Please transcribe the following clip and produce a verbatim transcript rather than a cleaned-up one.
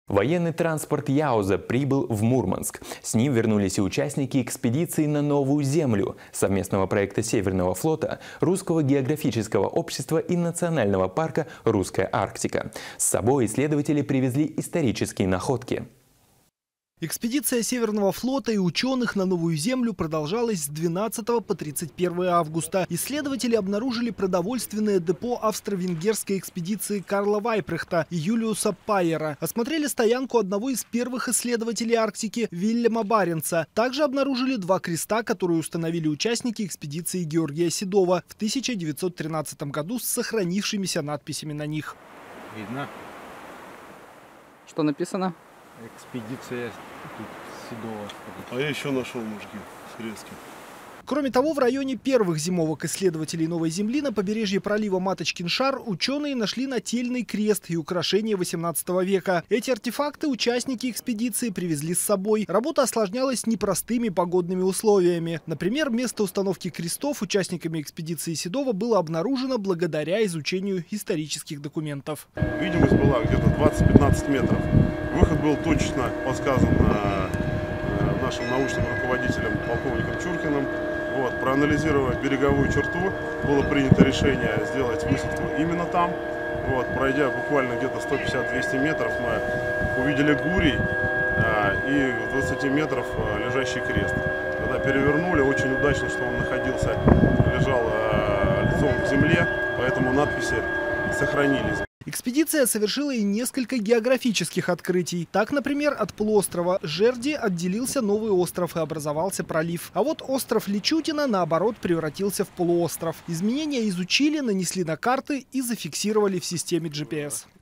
Военный транспорт Яуза прибыл в Мурманск. С ним вернулись и участники экспедиции на Новую Землю, совместного проекта Северного флота, Русского географического общества и Национального парка «Русская Арктика». С собой исследователи привезли исторические находки. Экспедиция Северного флота и ученых на Новую Землю продолжалась с двенадцатого по тридцать первое августа. Исследователи обнаружили продовольственное депо австро-венгерской экспедиции Карла Вайпрехта и Юлиуса Пайера. Осмотрели стоянку одного из первых исследователей Арктики Вильяма Баренца. Также обнаружили два креста, которые установили участники экспедиции Георгия Седова в тысяча девятьсот тринадцатом году с сохранившимися надписями на них. Видно? Что написано? Экспедиция тут Седова. А я еще нашел мужики срезки. Кроме того, в районе первых зимовок исследователей Новой Земли на побережье пролива Маточкин шар ученые нашли нательный крест и украшения восемнадцатого века. Эти артефакты участники экспедиции привезли с собой. Работа осложнялась непростыми погодными условиями. Например, место установки крестов участниками экспедиции Седова было обнаружено благодаря изучению исторических документов. Видимость была где-то двадцать-пятнадцать метров. Выход был точно подсказан нашим научным руководителем полковником Чуркиным. Вот, проанализировав береговую черту, было принято решение сделать высадку именно там. Вот, пройдя буквально где-то сто пятьдесят — двести метров, мы увидели гурий а, и в двадцати метров а, лежащий крест. Когда перевернули, очень удачно, что он находился, лежал а, лицом к земле, поэтому надписи сохранились. Экспедиция совершила и несколько географических открытий. Так, например, от полуострова Жерди отделился новый остров и образовался пролив. А вот остров Личутина, наоборот, превратился в полуостров. Изменения изучили, нанесли на карты и зафиксировали в системе джи пи эс.